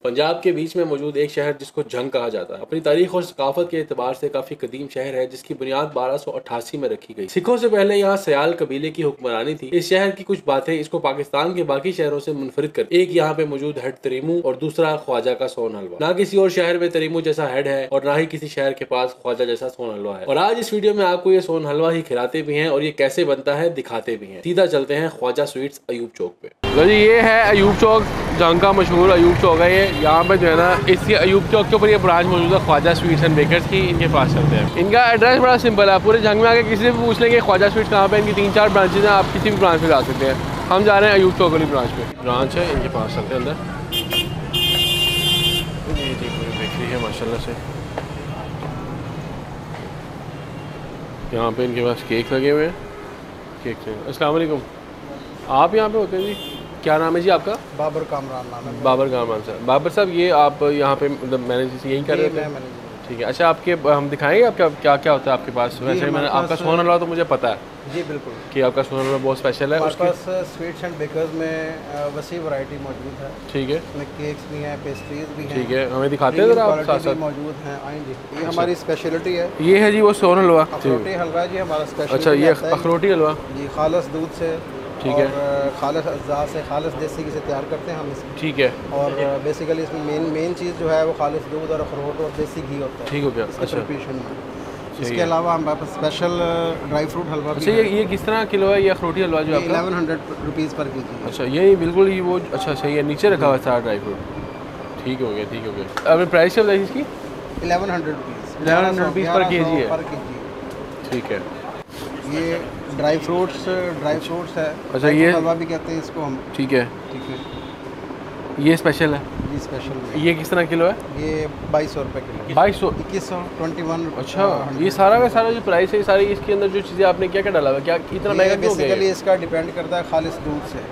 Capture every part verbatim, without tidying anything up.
पंजाब के बीच में मौजूद एक शहर जिसको जंग कहा जाता है, अपनी तारीख और सकाफत के एतबार से काफी कदीम शहर है, जिसकी बुनियाद बारह सौ अट्ठासी में रखी गई। सिखों से पहले यहाँ सयाल कबीले की हुक्मरानी थी। इस शहर की कुछ बातें इसको पाकिस्तान के बाकी शहरों से मुनफरिद कर, एक यहाँ पे मौजूद हेड तरीमू और दूसरा ख्वाजा का सोन हलवा। ना किसी और शहर में तरीमू जैसा हेड है और ना ही किसी शहर के पास ख्वाजा जैसा सोन हलवा है। और आज इस वीडियो में आपको ये सोन हलवा ही खिलाते भी हैं और ये कैसे बनता है दिखाते भी हैं। सीधा चलते हैं ख्वाजा स्वीट्स अयूब चौक पे। तो जी ये है अयूब चौक, जंग का मशहूर अयूब चौक है ये। यहाँ पे जो है ना इसी अयूब चौक के ऊपर ये ब्रांच मौजूद है ख्वाजा स्वीट्स एंड बेकर्स की। इनके पास चलते हैं। इनका एड्रेस बड़ा सिंपल है, पूरे जंग में आके किसी से भी पूछ लेंगे ख्वाजा स्वीट्स कहाँ पे। इनकी तीन चार ब्रांचेज हैं, आप किसी भी ब्रांच में जा सकते हैं। हम जा रहे हैं अयूब चौक वाली ब्रांच पे। ब्रांच है इनके पास, चलते हैं अंदर। ये जी पूरी बेकरी है माशाल्लाह से। यहाँ पे इनके पास केक लगे हुए हैं। केक से अस्सलाम वालेकुम, आप यहाँ पे होते हैं जी? क्या नाम है जी आपका? बाबर कामरान नाम है। बाबर कामरान साहब। बाबर साहब ये आप यहाँ पे मतलब मैनेजर यही कर रहे थे? ठीक है। अच्छा आपके हम दिखाएंगे आपका क्या क्या होता है आपके पास? वैसे मैंने आपका सोन हलवा तो मुझे पता है जी बिल्कुल कि आपका सोन हलवा बहुत स्पेशल है। हमारे पास स्वीट्स एंड बेकर्स में वसी वैरायटी मौजूद है। ठीक है। इसमें केक्स भी हैं, पेस्ट्रीज भी हैं। ठीक है, हमें दिखाते हैं जरा आप साथ साथ। मौजूद हैं, आएंगे। ये हमारी स्पेशलिटी है। ये है जी वो सोन हलवा, अखरोटी हलवा जी हमारा स्पेशल। अच्छा ये अखरोटी हलवा जी खालिस दूध से, ठीक है, खालिस अज्जा से, खालिस देसी घी से तैयार करते हैं हम इसे। ठीक है। और बेसिकली इसमें मेन मेन चीज़ जो है वो खालिस दूध और अखरोट और देसी घी होता है। ठीक हो गया। अच्छा इसके अलावा हमारे पास स्पेशल ड्राई फ्रूट हलवा। अच्छा ये ये किस तरह किलो है ये अखरोटी हलवा जो आपका? Eleven hundred rupees per K जी। अच्छा ये बिल्कुल ही वो अच्छा सही है, नीचे रखा हुआ है सारा ड्राई फ्रूट। ठीक हो गया, ठीक हो गया। अब प्राइस क्या बताइए इसकी? Eleven hundred rupees eleven hundred rupees per K G है। पर के जी। ठीक है। ये ड्राई फ्रूट्स ड्राई फ्रूट्स है। अच्छा ये हलवा भी कहते हैं इसको हम। ठीक है, ठीक है। ये स्पेशल है ये स्पेशल। ये किस तरह किलो है? ये बाईस सौ रुपये किलो। बाईस सौ इक्कीस सौ ट्वेंटी वन। अच्छा ये सारा का सारा जो प्राइस है सारी इसके अंदर जो चीज़ें आपने क्या क्या डाला हुआ, क्या इतना महंगा क्यों हो गया? बेसिकली इसका डिपेंड करता है खालिस दूध से।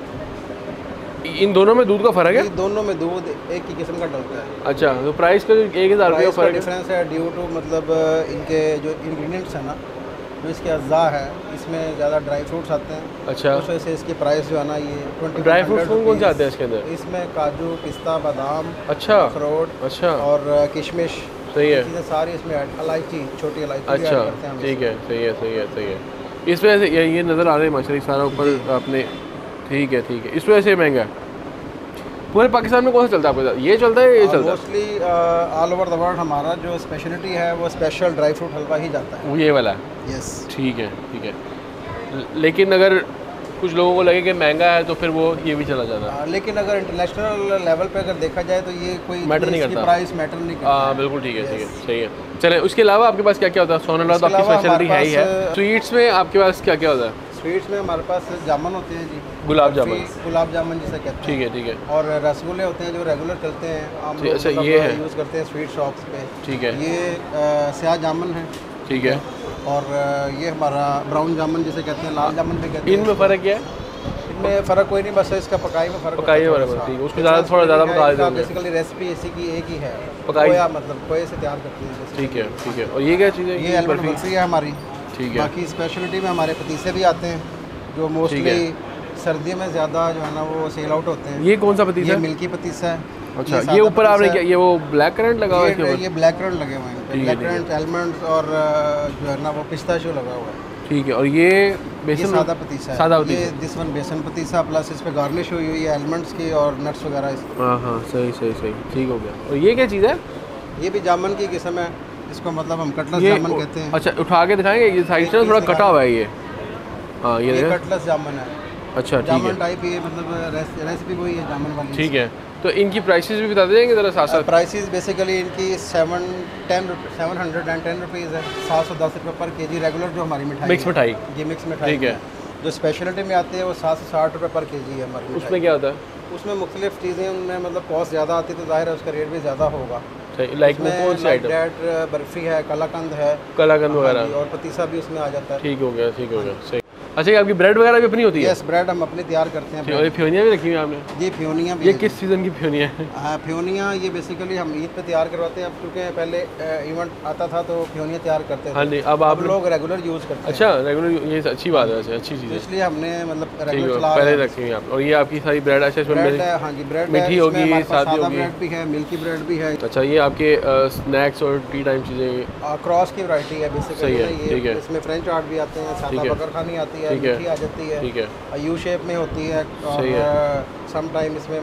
इन दोनों में दूध का फ़र्क है? दोनों में दूध एक ही किस्म का डलता है। अच्छा तो प्राइस का एक हज़ार रुपये का फ़र्क डिफरेंस है ड्यू टू मतलब इनके जो इंग्रेडिएंट्स हैं ना, जो इसके अज्जा है इसमें ज़्यादा ड्राई फ्रूट्स आते हैं। अच्छा उस वजह से इसकी प्राइस जो है ना ये ट्वेंटी। ड्राई फ्रूट्स कौन कौन से आते हैं इसके अंदर? इसमें काजू, पिस्ता, बादाम, अच्छा अखरोट, अच्छा और किशमिश। सही है। चीज़ें सारी इसमें इलायची, छोटी इलायची। अच्छा ठीक है, सही है सही है सही है। इस वजह से ये ये नज़र आ रहे हैं माशाल्लाह सारा ऊपर आपने। ठीक है ठीक है, इस वजह से महंगा है। पूरे पाकिस्तान में कौन सा चलता है आपके? ये चलता है ये चलता है? Mostly all over the world हमारा जो स्पेशलिटी है वो स्पेशल ड्राई फ्रूट हलवा ही जाता है। वो ये वाला है? यस। ठीक है ठीक है। लेकिन अगर कुछ लोगों को लगे कि महंगा है तो फिर वो ये भी चला जाता है। लेकिन अगर इंटरनेशनल लेवल पे अगर देखा जाए तो ये कोई मैटर नहीं करता, प्राइस मैटर नहीं करता। हाँ बिल्कुल ठीक है ठीक है सही है। चले उसके अलावा आपके पास क्या क्या होता है? सोन हलवा तो आपकी स्पेशलिटी है ही है। स्वीट्स में आपके पास क्या क्या होता है? स्वीट्स में हमारे पास जामुन होते हैं जी, गुलाब जामुन। गुलाब जामुन जिसे कहते हैं। ठीक है ठीक है। और रसगुल्ले होते हैं जो रेगुलर चलते हैं, हम अच्छा ये है यूज़ करते हैं स्वीट शॉप्स पे। ठीक है। ये स्याह जामुन है। ठीक है। और ये हमारा ब्राउन जामुन जिसे कहते हैं, लाल जामुन भी कहते हैं। इनमें फ़र्क क्या है? इनमें फ़र्क कोई नहीं, बस इसका पकाई में फ़र्क। पकाई में फ़र्क, ठीक है। उसको ज़्यादा थोड़ा ज़्यादा पका देते हैं। बेसिकली रेसिपी इसी की एक ही है, पकाई मतलब खोए से तैयार करते हैं। ठीक है ठीक है। और ये क्या चीज़ है? ये आलमंड बर्फी है हमारी। ठीक है। बाकी स्पेशलिटी में हमारे पतीसे भी आते हैं जो मोस्टली सर्दियों में ज़्यादा जो है ना वो सेल आउट होते हैं। ये कौन सा पतीसा? ये मिल्की पतीसा है। अच्छा ये ऊपर आपने क्या ये वो ब्लैक करंट लगा हुआ है? ये ब्लैक करंट लगे हुए हैं, ब्लैक करंट, आलमंड्स और जो है ना वो पिस्ताशियो लगा हुआ है। ठीक है। और ये बेसन सादा पतीसा है। सादा पतीसा। ये दिस वन बेसन पतीसा प्लस इस पे गार्निश हुई हुई है आलमंड्स की और नट्स वगैरह। हाँ हाँ सही सही सही ठीक हो गया। और ये क्या चीज़ है? ये भी जामुन की किस्म है, इसको मतलब हम कटलस जामुन कहते हैं। अच्छा उठा के दिखाएंगे, ये साइड से थोड़ा कटा हुआ है ये। हाँ ये कटलस जामुन है। अच्छा ठीक है। जामुन टाइप ये मतलब रेसिपी वही है जामुन वाली। ठीक है। तो इनकी प्राइसेस भी बता देंगे ज़रा साथ साथ? प्राइसेस बेसिकली इनकी seven ten seven hundred and ten rupees है, सात सौ दस रुपये पर के जी रेगुलर जो हमारी मिठाई मिक्स मिठाई। ये मिक्स मिठाई ठीक है। जो स्पेशलिटी में आती है वो सात सौ साठ रुपये पर के जी है हमारी। उसमें क्या होता है? उसमें मुख्तलिफ चीज़ें, उनमें मतलब कॉस्ट ज़्यादा आती है तो जाहिर है उसका रेट भी ज़्यादा होगा। लाइक वो कौन सी आइटम? बर्फ़ी है, कलाकंद है, कलाकंद वगैरह, और पतीसा भी उसमें आ जाता है। ठीक हो गया ठीक हो गया सही। अच्छा, ये आपकी ब्रेड वगैरह भी अपनी होती है? यस, ब्रेड हम अपने तैयार करते हैं। और फ्योनियाँ भी रखी हुई हैं आपने? जी, फ्योनियाँ भी। ये किस सीज़न की फ्योनियाँ हैं? हाँ, फ्योनियाँ ये बेसिकली हम ईद पे तैयार करवाते हैं। अब क्योंकि पहले इवेंट आता था तो फ्योनियाँ तैयार करते थे। हाँ नहीं, अब आप लोग रेगुलर यूज़ करते हैं। अच्छा, रेगुलर, ये अच्छी बात है, अच्छी चीज़ है, इसलिए हमने मतलब रेगुलर चला पहले रखी हुई आप। और ये आपकी सारी ब्रेड अच्छा ब्रेड है? हाँ जी, ब्रेड मीठी होगी, सादी होगी, ब्रेड भी है, मिल्की ब्रेड भी है। अच्छा, ये आपके स्नैक्स और टी टाइम चीज़ें क्रॉस की वैरायटी है बेसिकली। ठीक है, इसमें फ्रेंच आर्ट भी आते हैं, सादा बकरखानी आती है, मीठी आ जाती है, ठीक है, यू शेप में होती है, और सम टाइम इसमें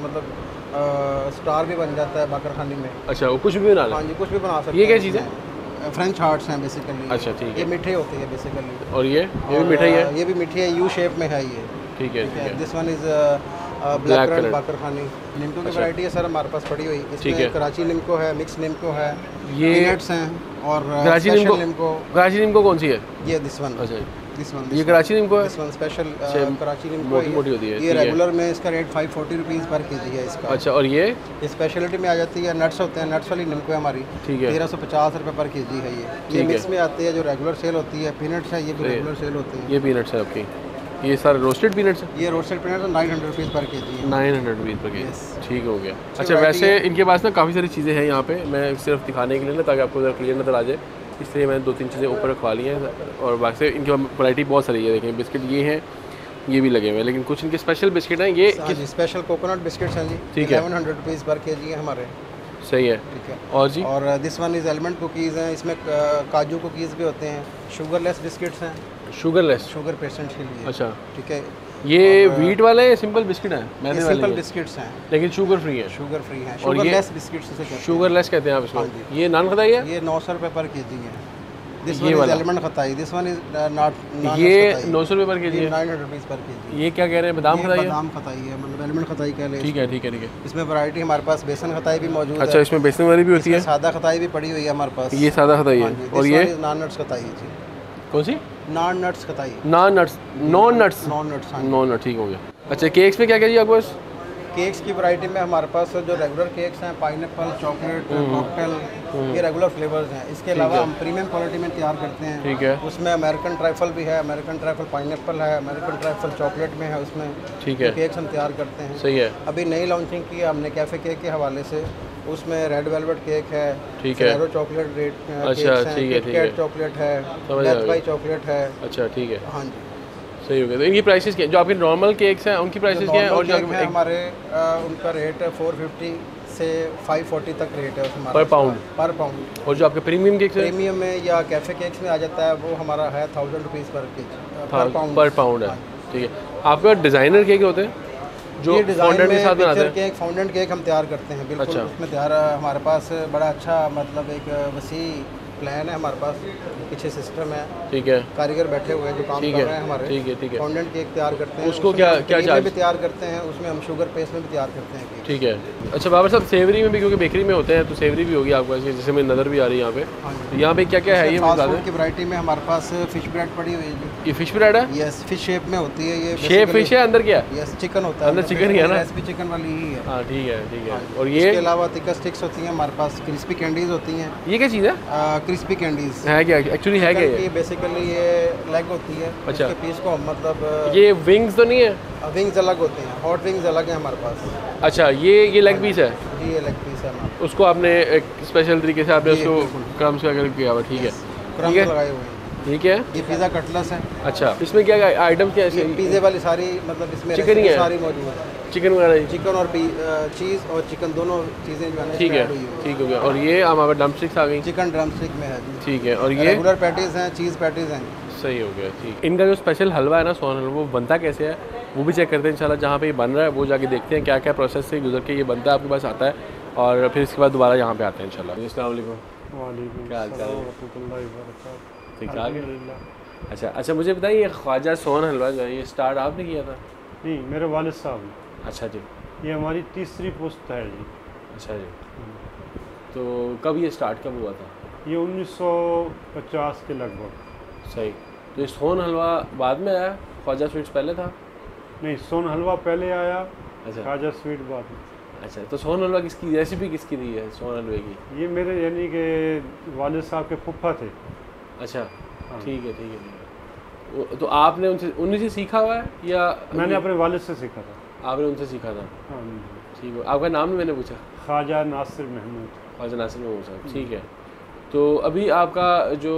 मतलब स्टार भी बन जाता है बकरखानी में। अच्छा, वो कुछ भी बना लो? हाँ जी, कुछ भी बना सकते हैं। ये क्या चीज़ है? फ्रेंच हार्ट्स हैं बेसिकली। अच्छा, ठीक है, ये मीठे होते हैं बेसिकली। और ये ये भी मीठा ही है? ये भी मीठी है, यू शेप में है ये। ठीक है, this one is black currant बकरखानी। निम्को की वैरायटी है सर हमारे पास पड़ी हुई। इसमें कराची निम्को है, मिक्स निम्को है, ये नट्स हैं, और कराची निम्को। कराची निम्को कौन सी है? ये दिस वन। अच्छा, दिस वन, ये कराची निम्को है? दिस वन स्पेशल कराची निम्को मोटी मोटी होती है। ये रेगुलर में इसका rate five forty rupees per K G इसका। अच्छा, और ये स्पेशलिटी में आ जाती है, नट्स होते हैं, नट्स वाली निम्को है हमारी। ठीक है, तेरह सौ पचास रुपये पर के जी है ये। ये मिक्स में आती है जो रेगुलर सेल होती है। पीनट्स है, ये भी रेगुलर सेल होती है। ये पीनट्स है आपकी? ये सारे रोस्टेड पीनट्स हैं? ये roasted peanuts nine hundred rupees per K जी। Nine hundred rupees per K जी, ठीक हो गया। अच्छा, वैसे इनके पास ना काफ़ी सारी चीज़ें हैं यहाँ पे, मैं सिर्फ दिखाने के लिए ना, ताकि आपको ज़रा क्लियर नज़र आ जाए, इसलिए मैंने दो तीन चीज़ें ऊपर रखवा ली हैं। और बाकी इनकी वैरायटी बहुत सारी है। देखें, बिस्किट ये हैं, ये भी लगे हुए हैं, लेकिन कुछ इनके स्पेशल बिस्किट हैं। ये किस स्पेशल कोकोनट बिस्किट्स हैं जी? ठीक है, eleven hundred rupees per K G है हमारे। सही है, ठीक है। और जी, और this one is element cookies हैं, इसमें काजू कुकीज़ भी होते हैं। शुगरलेस बिस्किट्स हैं, शुगरलेस, शुगर पेशेंट्स के लिए। अच्छा, ठीक है। ये व्हीट वाले हैं, सिंपल बिस्किट हैं? मैंने सिंपल बिस्किट्स हैं, लेकिन शुगर फ्री है। शुगर फ्री है, शुगरलेस बिस्किट्स से कहते हैं। शुगरलेस कहते हैं आप इसको? ये नान खताई है? ये नौ सौ रुपये पर के जी है। दिस वन इज एलिमेंट खताई, दिस वन इज नॉट। ये नौ सौ रुपये पर के जी है, nine hundred rupees per K जी। ये क्या कह रहे हैं, बादाम खताई है? बादाम खताई है, मतलब एलिमेंट खताई कह लें। ठीक है, ठीक है, ठीक है। इसमें वैरायटी हमारे पास बेसन खताई भी मौजूद है। अच्छा, इसमें बेसन वाली भी होती है? सादा खताई भी पड़ी हुई है हमारे पास। ये सादा खताई है, और ये नॉन नट्स खताई है जी। कौन सी? नॉन नट्स खताई। Non nuts, non nuts, non nuts, non nuts, ठीक हो गया। अच्छा, केक्स में क्या क्या जी आपके पास? केक्स की वैरायटी में हमारे पास जो रेगुलर केक्स हैं, पाइनएप्पल, चॉकलेट, कॉकटेल, ये रेगुलर फ्लेवर्स हैं। इसके अलावा हम प्रीमियम क्वालिटी में तैयार करते हैं। ठीक है, उसमें अमेरिकन ट्राइफल भी है, अमेरिकन ट्राइफल पाइनएप्पल है, अमेरिकन ट्राइफल चॉकलेट में है उसमें। ठीक है, केक्स हम तैयार करते हैं। सही है। अभी नई लॉन्चिंग की हमने कैफ़े केक के हवाले से, उसमें रेड वेलवेट केक है, ठीक है, चॉकलेट रेड, अच्छा, ठीक है, ठीक है, चॉकलेट है, डेथ बाई चॉकलेट है। अच्छा, ठीक है, हाँ जी, सही हो गया। तो इनकी प्राइसेस क्या, जो आपके नॉर्मल केक्स हैं उनकी प्राइसेस क्या है? और जो है हमारे आ, उनका रेट है फोर फिफ्टी से फाइव फोर्टी तक रेट है उसमें पर पाउंड, पर पाउंड। और जो आपके प्रीमियम केक्स हैं, प्रीमियम में या कैफ़े केक्स में आ जाता है, वो हमारा है thousand rupees per cake, per pound, per pound है। ठीक है, आपके पास डिज़ाइनर केक होते हैं जो फॉन्डेंट के साथ बनाते हैं? केक, फाउंडेंट केक हम तैयार करते हैं, बिल्कुल। अच्छा। उसमें तैयार हमारे पास बड़ा अच्छा, मतलब एक वसी प्लान है हमारे पास, पीछे सिस्टम है। ठीक है, कारीगर बैठे हुए हैं जो काम कर रहे हैं हमारे। ठीक है, ठीक है। फाउंडेंट केक तैयार करते हैं, उसको क्या क्या चार्ज भी तैयार करते हैं, उसमें हम शुगर पेस्ट में भी तैयार करते हैं। ठीक है। अच्छा बाबर साहब, सेवरी में भी, क्योंकि बेकरी में होते हैं तो सेवरी भी होगी आपको, जैसे मैं नज़र भी आ रही है यहाँ पे। तो यहाँ पे क्या क्या है ये बता दें? की वैरायटी में हमारे पास फिश ब्रेड पड़ी हुई है। ये फिश ब्रेड है? यस, फिश शेप में होती है ये। शेप फिश है, अंदर क्या? यस, चिकन होता है अंदर, चिकन ही है ना? रेसिपी चिकन वाली ही है। हाँ, ठीक है, ठीक है। और ये इसके अलावा तिक्का स्टिक्स होती हैं हमारे पास, क्रिस्पी कैंडीज होती हैं। ये क्या चीज़ है? क्रिस्पी कैंडीज है क्या एक्चुअली, है क्या ये? बेसिकली ये लेग होती है। अच्छा, इसके पीस को मतलब ये विंग्स तो नहीं है? विंग्स अलग होते हैं, हॉट विंग्स अलग हैं हमारे पास। अच्छा, ये ये लेग पीस है जी? ये लेग पीस है हमारा। उसको आपने एक स्पेशल तरीके से आपने उसको क्रम्स वगैरह किया हुआ? ठीक है, क्रम्स लगाए हुए हैं। ठीक है। ये पिज़्ज़ा कटलस है। अच्छा, इसमें क्या क्या आइटम क्या है? पिज़्ज़े वाली सारी, मतलब इसमें चिकन ही है सारी मौजूद है, चिकन वगैरह, चिकन और चीज़ और चिकन दोनों चीज़ें जो है। ठीक है, ठीक हो गया। और ये हमारे ड्रम स्टिक्स आ गई? चिकन ड्रम स्टिक में है। ठीक है, और ये रेगुलर पैटीज हैं, चीज़ पैटीज हैं। सही हो गया, ठीक। इनका जो स्पेशल हलवा है ना, सोन हलवा, वो बनता कैसे है वो भी चेक करते हैं इंशाल्लाह। जहाँ पे ये बन रहा है वो जाके देखते हैं क्या क्या प्रोसेस से गुजर के ये बनता है, आपके पास आता है, और फिर इसके बाद दोबारा यहाँ पे आते हैं इंशाल्लाह। अस्सलाम वालेकुम। वालेकुम क्या हाल चाल है? ठीक ठाक है। अल्हम्दुलिल्लाह। अच्छा अच्छा, मुझे बताइए, ख्वाजा सोन हलवा जो है ये स्टार्ट आपने किया था? नहीं, मेरे वालिद साहब ने। अच्छा जी, ये हमारी तीसरी पोस्ट है जी। अच्छा जी, तो कब ये स्टार्ट कब हुआ था? ये उन्नीस सौ पचास के लगभग। सही। तो ये सोन हलवा बाद में आया, ख्वाजा स्वीट्स पहले था? नहीं, सोन हलवा पहले आया। अच्छा, ख्वाजा स्वीट बाद में। अच्छा, तो सोन हलवा किसकी रेसिपी किसकी दी है सोन हलवे की? ये मेरे यानी कि वालिद साहब के फुफ्फा थे। अच्छा, ठीक है, ठीक है, ठीक है। तो आपने उनसे उन्हीं से सीखा हुआ है या? मैंने अपने वालिद से सीखा था। आपने उनसे सीखा था? हाँ। ठीक है, आपका नाम भी मैंने पूछा? ख्वाजा नासिर महमूद। ख्वाजा नासिर महमूद साहब, ठीक है। तो अभी आपका जो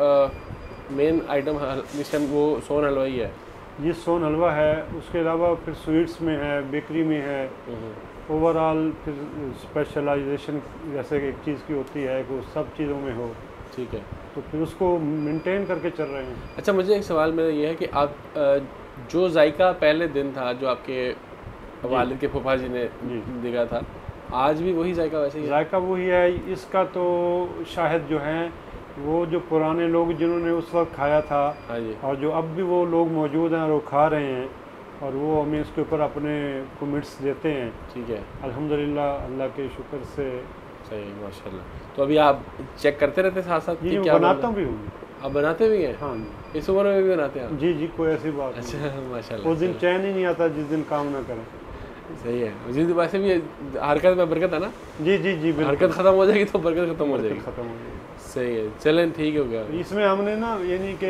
मेन आइटम इस टाइम वो सोन हलवा ही है? ये सोन हलवा है, उसके अलावा फिर स्वीट्स में है, बेकरी में है, ओवरऑल फिर स्पेशलाइजेशन जैसे एक चीज़ की होती है कि वो सब चीज़ों में हो। ठीक है, तो फिर उसको मेंटेन करके चल रहे हैं। अच्छा, मुझे एक सवाल मेरा ये है कि आप जो जायका पहले दिन था जो आपके वालिद के फूफा जी ने दिखा था, आज भी वही जायका वैसे ही? जायका वही है। इसका तो शायद जो है वो जो पुराने लोग जिन्होंने उस वक्त खाया था, हाँ जी, और जो अब भी वो लोग मौजूद हैं और वो खा रहे हैं, और वो हमें इसके ऊपर अपने कमेंट्स देते हैं। ठीक है, अल्हम्दुलिल्लाह, अल्लाह के शुक्र से। सही, माशाल्लाह। तो अभी आप चेक करते रहते साथ साथ? जी, क्या बनाता भी हूँ। आप बनाते भी हैं? हाँ, इस उम्र में भी बनाते हैं? जी जी, कोई ऐसी बात अच्छा, माशाल्लाह। उस दिन चैन ही नहीं आता जिस दिन काम ना करें। सही है, जिस दिन वैसे भी हरकत में बरकत है ना? जी जी जी, हरकत ख़त्म हो जाएगी तो बरकत ख़त्म हो जाएगी। ख़त्म हो जाएगी। सही है, चलें, ठीक हो गया। इसमें हमने ना यानी कि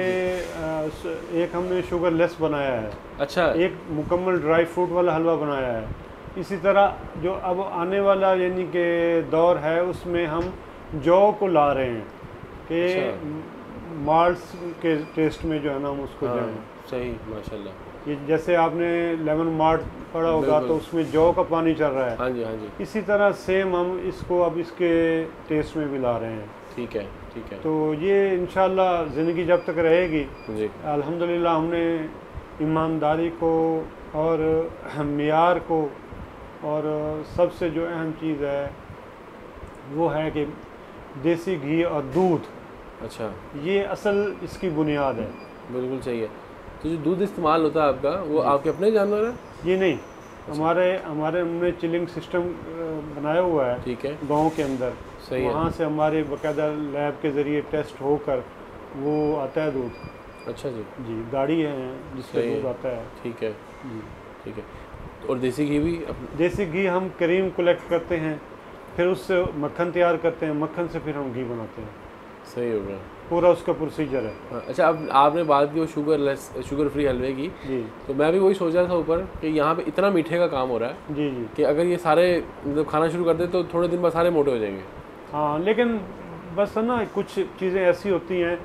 एक हमने शुगर लेस बनाया है। अच्छा, एक मुकम्मल ड्राई फ्रूट वाला हलवा बनाया है। इसी तरह जो अब आने वाला यानी कि दौर है उसमें हम जौ को ला रहे हैं कि अच्छा, माल्ट्स के टेस्ट में जो है ना हम उसको हाँ, जाएं। सही, माशाल्लाह। ये जैसे आपने लेमन मार्ट पढ़ा होगा तो उसमें जौ का पानी चल रहा है। हाँ जी, हाँ जी। इसी तरह सेम हम इसको अब इसके टेस्ट में भी ला रहे हैं। ठीक है, ठीक है। तो ये इंशाल्लाह ज़िंदगी जब तक रहेगी जी, अल्हम्दुलिल्लाह हमने ईमानदारी को और मियार को, और सबसे जो अहम चीज़ है वो है कि देसी घी और दूध। अच्छा, ये असल इसकी बुनियाद है। बिल्कुल सही है। तो जो दूध इस्तेमाल होता है आपका, वो आपके अपने जानवर है? ये नहीं, हमारे हमारे हमने चिलिंग सिस्टम बनाया हुआ है। ठीक है, गांव के अंदर। सही है। वहाँ से हमारे बाकायदा लैब के ज़रिए टेस्ट होकर वो आता है दूध। अच्छा जी, जी, गाड़ी है जिससे दूध आता है। ठीक है जी, ठीक है। और देसी घी भी? देसी घी हम क्रीम कलेक्ट करते हैं, फिर उससे मक्खन तैयार करते हैं, मक्खन से फिर हम घी बनाते हैं। सही हो गया, पूरा उसका प्रोसीजर है। हाँ, अच्छा, अब आपने बात की वो शुगर लेस शुगर फ्री हलवे की, जी, तो मैं भी वही सोच रहा था ऊपर कि यहाँ पे इतना मीठे का काम हो रहा है जी जी, कि अगर ये सारे मतलब खाना शुरू कर दे तो थोड़े दिन बाद सारे मोटे हो जाएंगे। हाँ, लेकिन बस है ना, कुछ चीज़ें ऐसी होती हैं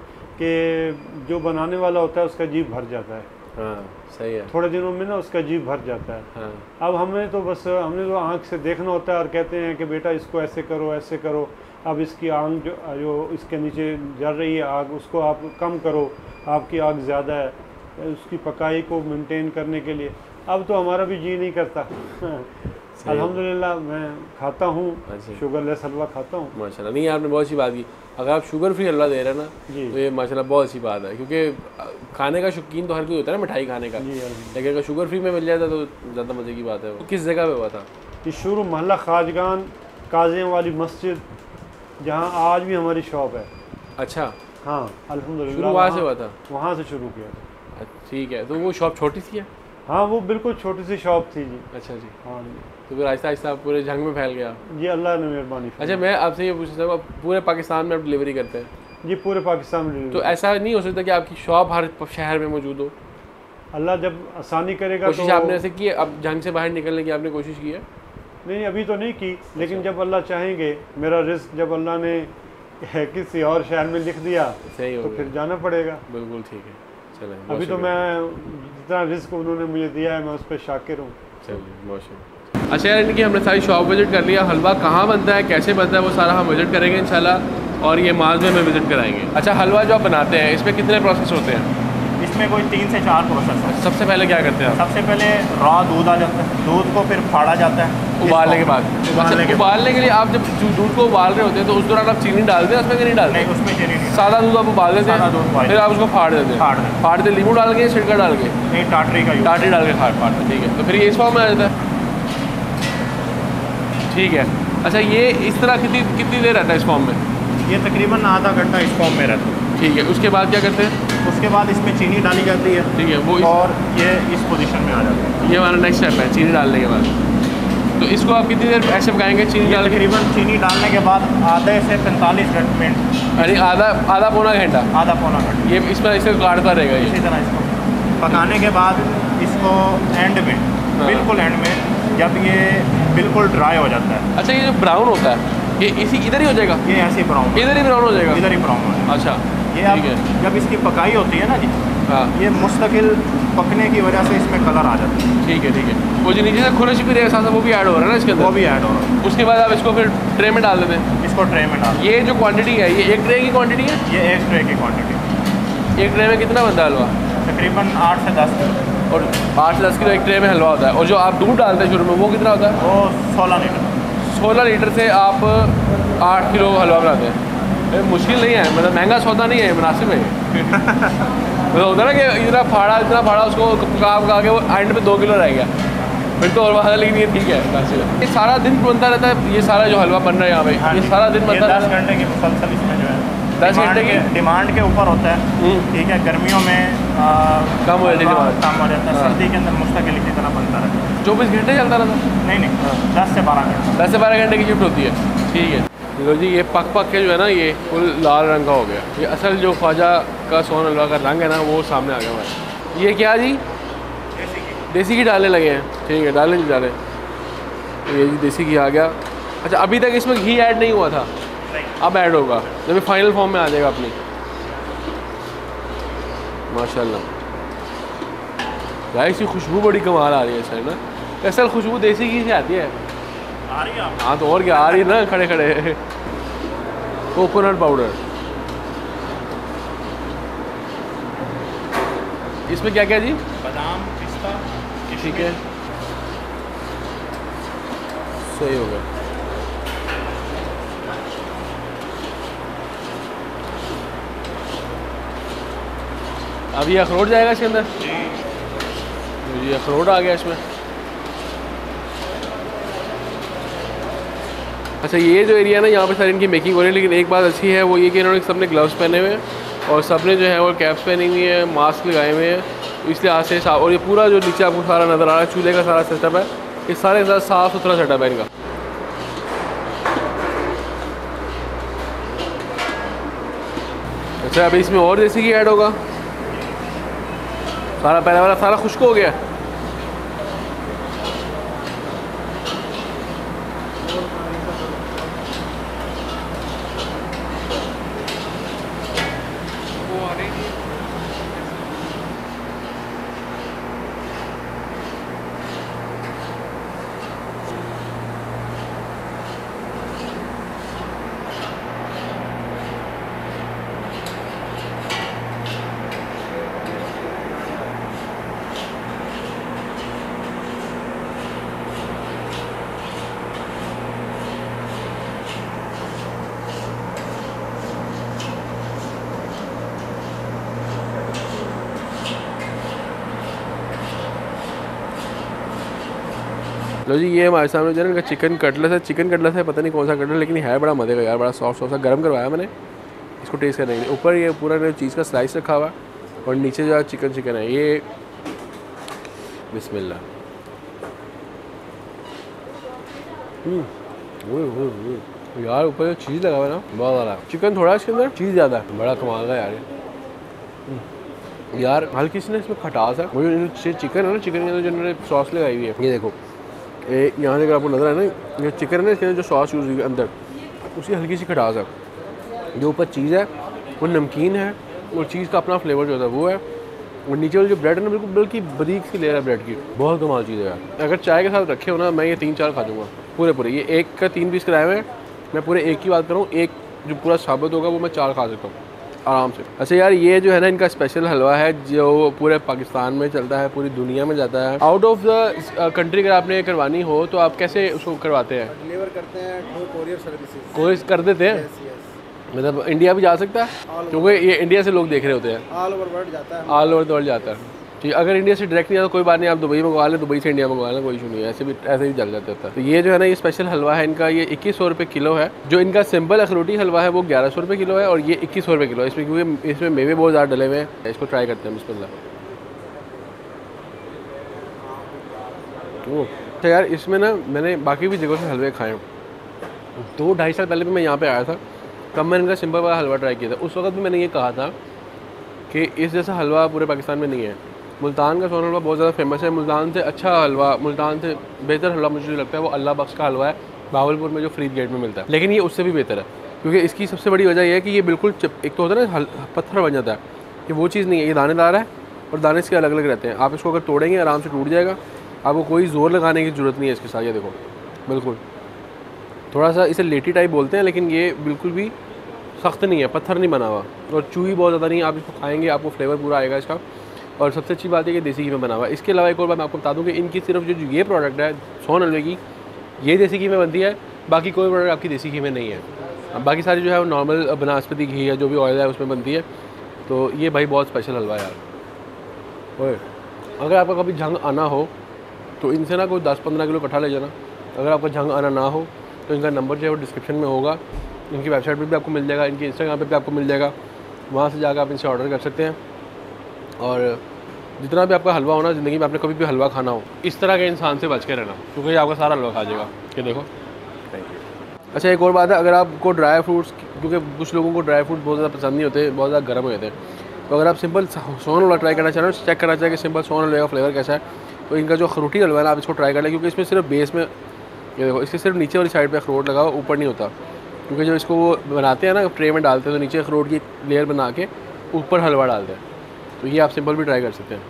कि जो बनाने वाला होता है उसका जीभ भर जाता है। हाँ, सही है, थोड़े दिनों में ना उसका जीभ भर जाता है। हाँ, अब हमें तो बस हमने तो आँख से देखना होता है और कहते हैं कि बेटा इसको ऐसे करो, ऐसे करो। अब इसकी आग जो जो इसके नीचे जल रही है आग, उसको आप कम करो, आपकी आग ज़्यादा है, उसकी पकाई को मेंटेन करने के लिए। अब तो हमारा भी जी नहीं करता। अल्हम्दुलिल्लाह मैं खाता हूँ, शुगर लेस हलवा खाता हूँ। माशाल्लाह। नहीं, आपने बहुत अच्छी बात की। अगर आप शुगर फ्री हलवा दे रहे हैं ना, तो ये माशाल्लाह बहुत अच्छी बात है, क्योंकि खाने का शौकीन तो हर कोई होता है ना मिठाई खाने का, लेकिन अगर शुगर फ्री में मिल जाता तो ज़्यादा मज़े की बात है। वो किस जगह पे हुआ था? ये शुरू मोहल्ला खाजगान काजियों वाली मस्जिद, जहाँ आज भी हमारी शॉप है। अच्छा, हाँ, अल्हम्दुलिल्लाह। शुरू वहाँ से हुआ था? वहाँ से शुरू किया। ठीक है, तो वो शॉप छोटी सी है? हाँ, वो बिल्कुल छोटी सी शॉप थी जी। अच्छा जी, हाँ जी। तो फिर आहिस्ता आहिस्ता पूरे जंग में फैल गया? जी, अल्लाह ने मेहरबानी। अच्छा, मैं आपसे ये पूछना चाहूँगा, पूरे पाकिस्तान में आप डिलीवरी करते हैं? जी, पूरे पाकिस्तान में। तो ऐसा नहीं हो सकता कि आपकी शॉप हर शहर में मौजूद हो? अल्लाह जब आसानी करेगा। कोशिश तो आपने ऐसे की है? अब जंग से बाहर निकलने की आपने कोशिश की है? नहीं, अभी तो नहीं की, लेकिन जब अल्लाह चाहेंगे, मेरा रिस्क जब अल्लाह ने किसी और शहर में लिख दिया, सही हो तो फिर जाना पड़ेगा। बिल्कुल ठीक है, चलें। अभी तो मैं जितना रिस्क उन्होंने मुझे दिया है मैं उस पर शाकिर हूँ। चलिए, बहुत शुक्रिया। अच्छा यार, इनकी हमने सारी शॉप विजिट कर लिया। हलवा कहाँ बनता है, कैसे बनता है, वो सारा हम विजिट करेंगे इंशाल्लाह, और ये मालवे में विजिट कराएंगे। अच्छा, हलवा जो आप बनाते हैं इसमें कितने प्रोसेस होते हैं? इसमें कोई तीन से चार प्रोसेस है। सबसे पहले क्या करते हैं आप? सबसे पहले रॉ दूध आ जाता है, दूध को फिर फाड़ा जाता है उबालने के बाद। उबालने के उबालने के लिए आप जब दूध को उबाल रहे होते हैं तो उस दौरान आप चीनी डालते हैं उसमें कि नहीं डालते? नहीं, उसमें चीनी नहीं। सादा दूध आप उबाल देते सादा दूध हैं, उबाल फिर आप उसको फाड़ देते हैं? फाड़ दें। फाड़ दे नींबू डाल के, छिड़का डाल के? नहीं, टाटरी का यूज। टाटरी डाल के फाड़ फाड़ते, ठीक है। तो फिर ये इस फॉर्म में आ जाता है, ठीक है। अच्छा, ये इस तरह कितनी कितनी देर रहता है इस फॉर्म में? ये तकरीबन आधा घंटा इस फॉर्म में रहता है। ठीक है, उसके बाद क्या करते हैं? उसके बाद इसमें चीनी डाली जाती है, ठीक है, वो इस, और ये इस पोजीशन में आ जाता है। ये हमारा नेक्स्ट स्टेप है, चीनी डालने के बाद। तो इसको आप कितनी देर ऐसे पकाएंगे चीनी डाल? तकरीबन चीनी डालने के बाद आधे से पैंतालीस मिनट, यानी आधा आधा पौना घंटा आधा पौना घंटा ये इसमें इसे गाड़ता रहेगा। ये इसी तरह इसको पकाने के बाद इसको एंड में, बिल्कुल एंड में, जब ये बिल्कुल ड्राई हो जाता है। अच्छा, ये जो ब्राउन होता है ये इसी इधर ही हो जाएगा? ये ऐसे ही ब्राउन, इधर ही ब्राउन हो जाएगा? इधर ही ब्राउन हो जाएगा। अच्छा, ये अब जब इसकी पकाई होती है ना जी, हाँ, ये मुस्तकिल पकने की वजह से इसमें कलर आ जाता है। ठीक है, ठीक है। वो जो नीचे से खुरश भी रहेगा साथ वो भी ऐड हो रहा है ना इसके अंदर? वो भी ऐड हो रहा है। उसके बाद आप इसको फिर ट्रे में डाल देते हैं? इसको ट्रे में डाल। ये जो क्वांटिटी है ये एक ट्रे की क्वांटिटी है? ये एक ट्रे की क्वांटिटी। एक ट्रे में कितना बनता है हलवा? तकरीबन आठ से दस किलो। और आठ से दस किलो एक ट्रे में हलवा होता है। और जो आप दूध डालते हैं शुरू में वो कितना होता है? वो सोलह लीटर। सोलह लीटर से आप आठ किलो हलवा बनाते हैं? ये मुश्किल नहीं है, मतलब महंगा सौदा नहीं है, मुनासिब है। मतलब होता है ना कि इतना फाड़ा इतना फाड़ा उसको पका पका के वो एंड में दो किलो रह गया, फिर तो और लेकिन ये ठीक है मुनासिब। ये सारा दिन बनता रहता है ये सारा जो हलवा बन रहा है यहाँ पे? हाँ, ये सारा दिन बनता है? दस घंटे की मुसलसल इसमें जो है दस घंटे की डिमांड के ऊपर होता है। ठीक है, गर्मियों में आ, कम हो जाती है डिमांड, कम हो जाता है। सर्दी के अंदर मुस्तकिल इसी तरह बनता रहता है। चौबीस घंटे चलता रहता? नहीं नहीं, दस से बारह घंटे दस से बारह घंटे की शिफ्ट होती है। ठीक है। देखो जी, ये पक पक के जो है ना ये फुल लाल रंग का हो गया। ये असल जो ख्वाजा का सोन हलवा का रंग है ना वो सामने आ गया हमारे। ये क्या जी? देसी घी। देसी घी डालने लगे हैं? ठीक है, डालें जी डालें। ये जी देसी घी आ गया। अच्छा, अभी तक इसमें घी ऐड नहीं हुआ था? नहीं। अब ऐड होगा जब ये फाइनल फॉर्म में आ जाएगा अपनी। माशाल्लाह यार, इसकी खुशबू बड़ी कमाल आ रही है सर ना। असल खुशबू देसी घी से आती है। आ रही है? हाँ तो और क्या आ रही है ना, खड़े खड़े। Coconut powder. इसमें क्या क्या जी? बादाम, पिस्ता। ठीक है, सही हो गया। अब ये अखरोट जाएगा इसके अंदर? जी, अखरोट आ गया इसमें। अच्छा, ये जो एरिया है ना यहाँ पे सारी इनकी मेकिंग हो रही है, लेकिन एक बात अच्छी है वो ये कि इन्होंने सबने ग्लव्स पहने हुए हैं और सबने जो है वो कैप्स पहनी हुई है, मास्क लगाए हुए हैं, इसलिए आज से साफ। और ये पूरा जो नीचे आपको सारा नज़र आ रहा है चूल्हे का सारा सेटअप है, ये सारे सारा साफ़ सुथरा सेटअप है इनका। अच्छा, अभी इसमें और देसी घी ऐड होगा। सारा पहले वाला सारा खुश्क हो गया। लो जी, ये हमारे सामने जो है इनका चिकन कटलेट है। चिकन कटलेट है, पता नहीं कौन सा कटलेट, लेकिन है बड़ा मज़े का यार, बड़ा सॉफ्ट सॉफ्ट सा। गर्म करवाया मैंने इसको टेस्ट करने के लिए। ऊपर ये पूरा चीज़ का स्लाइस रखा हुआ और नीचे जो है चिकन चिकन है। ये बिस्मिल्लाह। यार ऊपर जो चीज़ लगा हुआ है ना बहुत ज़्यादा। चिकन थोड़ा है इसके अंदर, चीज़ ज़्यादा है, बड़ा कमाल का यार। यार हल्की सी ना इसमें खटास है। वो जो चिकन है ना, चिकन के अंदर जो इन्होंने सॉस लगाई हुई है, ये देखो ये यहाँ से अगर आपको नजर है ना, ये चिकन है ना, इसके अंदर जो सॉस यूज़ हुई है अंदर उसकी हल्की सी खटास है। जो ऊपर चीज़ है वो नमकीन है और चीज़ का अपना फ्लेवर जो होता है वो है। और नीचे वाली जो ब्रेड है ना बिल्कुल बल्कि बारीक सी लेयर है ब्रेड की, बहुत कमाल चीज़ है यार। अगर चाय के साथ रखे हो ना, मैं ये तीन चार खा दूँगा पूरे पूरे। ये एक का तीन पीस कराए हुए हैं, मैं पूरे एक की बात कर रहा हूँ। एक जो पूरा साबित होगा वो मैं चार खा सकता हूँ आराम से। अच्छा यार, ये जो है ना इनका स्पेशल हलवा है जो पूरे पाकिस्तान में चलता है, पूरी दुनिया में जाता है। आउट ऑफ द कंट्री अगर आपने करवानी हो तो आप कैसे उसको करवाते हैं? डिलीवर करते हैं थ्रू कोरियर सर्विसेज। कोरियर कर देते हैं? मतलब इंडिया भी जा सकता है क्योंकि ये इंडिया से लोग देख रहे होते हैं। ऑल ओवर वर्ल्ड जाता है। ऑल ओवर द वर्ल्ड जाता है। ठीक, अगर इंडिया से डायरेक्ट नहीं आता कोई बात नहीं, आप दुबई मंगवा लें, दुबई से इंडिया मंगवा लें, कोई इशू नहीं है। ऐसे भी ऐसे ही चल जाता है। तो ये जो है ना ये स्पेशल हलवा है इनका, ये इक्कीस सौ रुपये किलो है। जो इनका सिंपल अखरोटी हलवा है वो ग्यारह सौ रुपये किलो है और ये इक्कीस सौ रुपये किलो है। इसमें क्योंकि इसमें मेवे बहुत ज़्यादा डले हुए हैं। इसको ट्राई करते हैं बिस्मिल्लाह। तो यार इसमें ना मैंने बाकी भी जगहों से हलवे खाए हैं। दो ढाई साल पहले भी मैं यहाँ पे आया था, तब मैंने इनका सिंपल वाला हलवा ट्राई किया था। उस वक्त भी मैंने ये कहा था कि इस जैसा हलवा पूरे पाकिस्तान में नहीं है। मुल्तान का सोन हलवा बहुत ज़्यादा फेमस है। मुल्तान से अच्छा हलवा, मुल्तान से बेहतर हलवा मुझे लगता है वो अल्लाह बख्श का हलवा है, भावलपुर में जो फरीद गेट में मिलता है। लेकिन ये उससे भी बेहतर है, क्योंकि इसकी सबसे बड़ी वजह यह है कि ये बिल्कुल एक तो होता है ना पत्थर बन जाता है, कि वो चीज़ नहीं है। ये दानेदार है और दाने इसके अलग अलग रहते हैं। आप इसको अगर तोड़ेंगे आराम से टूट जाएगा, आपको कोई ज़ोर लगाने की ज़रूरत नहीं है इसके साथ। ये देखो बिल्कुल थोड़ा सा इसे लेटी टाइप बोलते हैं, लेकिन ये बिल्कुल भी सख्त नहीं है, पत्थर नहीं बना हुआ और चूई बहुत ज़्यादा नहीं है। आप इसको खाएंगे आपको फ्लेवर पूरा आएगा इसका। और सबसे अच्छी बात है कि देसी घी में बना हुआ है। इसके अलावा एक और बात मैं आपको बता दूं कि इनकी सिर्फ जो ये प्रोडक्ट है सोन हलवे की, ये देसी घी में बनती है, बाकी कोई प्रोडक्ट आपकी देसी घी में नहीं है। बाकी सारी जो है वो नॉर्मल बनास्पति घी है, जो भी ऑयल है उसमें बनती है। तो ये भाई बहुत स्पेशल हलवा है यार। ओए अगर आपका कभी जंग आना हो तो इनसे ना कोई दस पंद्रह किलो इकट्ठा ले जाना। अगर आपका जंग आना ना हो तो इनका नंबर जो है वो डिस्क्रिप्शन में होगा। इनकी वेबसाइट पर भी आपको मिल जाएगा, इनकी इंस्टाग्राम पर भी आपको मिल जाएगा, वहाँ से जाकर आप इनसे ऑर्डर कर सकते हैं। और जितना भी आपका हलवा होना ज़िंदगी में, आपने कभी भी हलवा खाना हो, इस तरह के इंसान से बच के रहना, क्योंकि आपका सारा हलवा खा जाएगा। ये देखो। Thank you. अच्छा एक और बात है, अगर आपको ड्राई फ्रूट्स, क्योंकि कुछ लोगों को ड्राई फ्रूट बहुत ज़्यादा पसंद नहीं होते, बहुत ज़्यादा गर्म हो जाते हैं, तो अगर आप सिंपल सोन हलवा ट्राई करना चाह रहे हो, चेक करना चाहिए कि सिंपल सोन हलवे का फ्लेवर कैसा है, तो इनका जो अखरोटी हलवा है ना, आप इसको ट्राई कर लें। क्योंकि इसमें सिर्फ बेस में, ये देखो, इसके सिर्फ नीचे वाली साइड पे अखरोट लगा हुआ, ऊपर नहीं होता। क्योंकि जब इसको वो बनाते हैं ना, ट्रे में डालते हैं, तो नीचे अखरोट की लेयर बना के ऊपर हलवा डालते हैं। तो ये आप सिंपल भी ट्राई कर सकते हैं।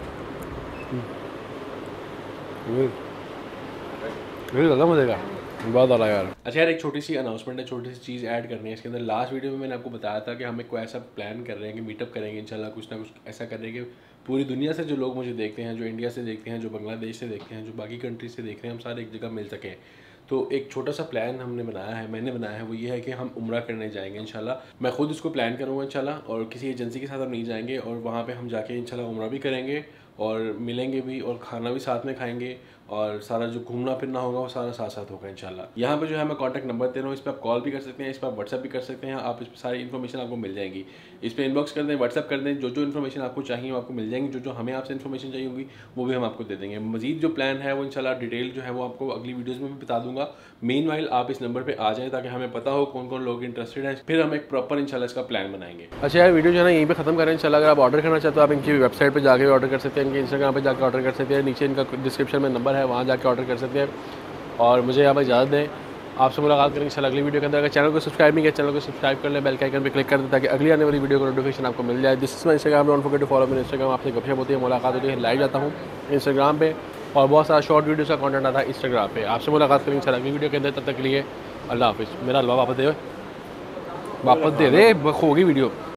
ज़्यादा मज़े का बहुत आ यार। अच्छा यार, एक छोटी सी अनाउंसमेंट है, छोटी सी चीज़ ऐड करनी है इसके अंदर। लास्ट वीडियो में मैंने आपको बताया था कि हम एक कोई ऐसा प्लान कर रहे हैं कि मीटअप करेंगे इंशाल्लाह, कुछ ना कुछ ऐसा कर रहे हैं कि पूरी दुनिया से जो लोग मुझे देखते हैं, जो इंडिया से देखते हैं, जो बांग्लादेश से देखते हैं, जो बाकी कंट्री से देख रहे हैं, हम सारे एक जगह मिल सकें। तो एक छोटा सा प्लान हमने बनाया है, मैंने बनाया है, वो ये है कि हम उम्रा करने जाएंगे इंशाल्लाह। मैं खुद इसको प्लान करूँगा इंशाल्लाह, और किसी एजेंसी के साथ हम नहीं जाएंगे, और वहाँ पे हम जाके इंशाल्लाह उम्रा भी करेंगे और मिलेंगे भी और खाना भी साथ में खाएंगे, और सारा जो घूमना फिरना होगा वो सारा साथ साथ होगा इंशाल्लाह। यहाँ पे जो है मैं कॉन्टैक्ट नंबर दे रहा हूँ, इस पर आप कॉल भी कर सकते हैं, इस पर आप व्हाट्सअप भी कर सकते हैं। आप इस पर सारी इन्फॉर्मेशन आपको मिल जाएगी। इस पर इनबॉक्स कर दें, व्हाट्सअप कर दें, जो जो इन्फॉर्मेशन आपको चाहिए वो आपको मिल जाएंगी। जो जो हमें आपसे इन्फॉर्मेशन चाहिए होगी वो भी हम आपको दे देंगे। मजीद जो प्लान है वो इंशाल्लाह डिटेल जो है वो आपको अगली वीडियोज़ में भी बता दूंगा। मेन वाइल आप इस नंबर पर आ जाएँ ताकि हमें पता हो कौन कौन लोग इंटरेस्टेड हैं, फिर हम एक प्रॉपर इंशाल्लाह इसका प्लान बनाएंगे। अच्छा यार, वीडियो जो है ना यहीं पे खत्म करें इंशाल्लाह। अगर आप ऑर्डर करना चाहते हो आप इनकी वेबसाइट पे जाके ऑर्डर कर सकते हैं, इनके इंस्टाग्राम पे जाकर ऑर्डर कर सकते हैं, नीचे इनका डिस्क्रिप्शन में नंबर है, वहाँ जाके ऑर्डर कर सकते हैं। और मुझे यहाँ पर इजाज़त दें, आपसे मुलाकात करेंगे इंशाल्लाह अगली वीडियो के अंदर। अगर चैनल को सब्सक्राइब नहीं किया, चैनल को सब्सक्राइब कर लें, बेल के आइकन पे क्लिक कर दें ताकि अगली आने वाली वीडियो का नोटिफिकेशन आपको मिल जाए। This is my Instagram, don't forget to follow me Instagram. आपसे गपशप होती है, मुलाकात होती है, लाइव जाता हूँ इंस्टाग्राम पे, और बहुत सारा शॉर्ट वीडियोज़ का कंटेंट आता है इंस्टाग्राम पे। आपसे मुलाकात करेंगे इंशाल्लाह अगली वीडियो के अंदर। तब तक के लिए अल्लाह हाफिज़। मेरा हलवा वापस दे, वापस दे दे, होगी वीडियो।